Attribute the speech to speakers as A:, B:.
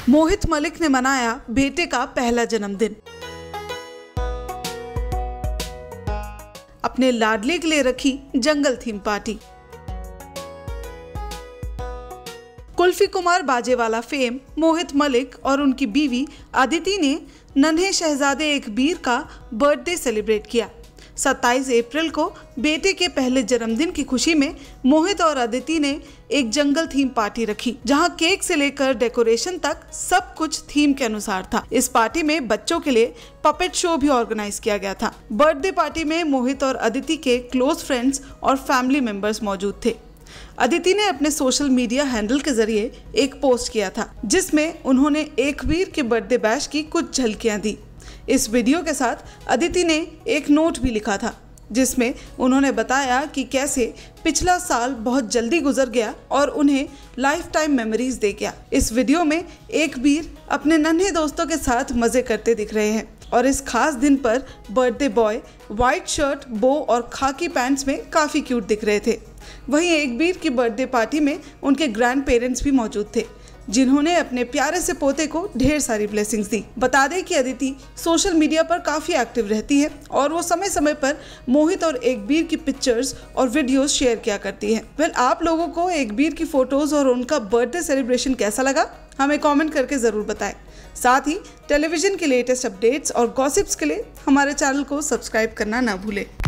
A: मोहित मलिक ने मनाया बेटे का पहला जन्मदिन। अपने लाडले के लिए रखी जंगल theme party. Kulfi Kumar Bajewala fame Mohit Malik और उनकी बीवी अदिति ने नन्हे शहजादे एकबीर का बर्थडे सेलिब्रेट किया। 27 अप्रैल को बेटे के पहले जन्मदिन की खुशी में मोहित और अदिति ने एक जंगल थीम पार्टी रखी, जहां केक से लेकर डेकोरेशन तक सब कुछ थीम के अनुसार था। इस पार्टी में बच्चों के लिए पपेट शो भी ऑर्गेनाइज किया गया था। बर्थडे पार्टी में मोहित और अदिति के क्लोज फ्रेंड्स और फैमिली मेंबर्स मौजूद थे। अदिति ने अपने सोशल मीडिया हैंडल के जरिए एक पोस्ट किया था, जिसमें उन्होंने एकबीर के बर्थडे बैश की कुछ झलकियां दी। इस वीडियो के साथ अदिति ने एक नोट भी लिखा था, जिसमें उन्होंने बताया कि कैसे पिछला साल बहुत जल्दी गुजर गया और उन्हें लाइफ टाइम मेमोरीज दे गया। इस वीडियो में एकबीर अपने नन्हे दोस्तों के साथ मजे करते दिख रहे हैं और इस खास दिन पर बर्थडे बॉय व्हाइट शर्ट, बो और खाकी पैंट्स में काफी क्यूट दिख रहे थे। वहीं एकबीर की बर्थडे पार्टी में उनके ग्रैंड पेरेंट्स भी मौजूद थे, जिन्होंने अपने प्यारे से पोते को ढेर सारी ब्लेसिंग्स दी। बता दें कि अदिति सोशल मीडिया पर काफ़ी एक्टिव रहती है और वो समय समय पर मोहित और एकबीर की पिक्चर्स और वीडियोस शेयर किया करती है। आप लोगों को एकबीर की फोटोज और उनका बर्थडे सेलिब्रेशन कैसा लगा, हमें कमेंट करके ज़रूर बताएं। साथ ही टेलीविज़न के लेटेस्ट अपडेट्स और गॉसिप्स के लिए हमारे चैनल को सब्सक्राइब करना ना भूलें।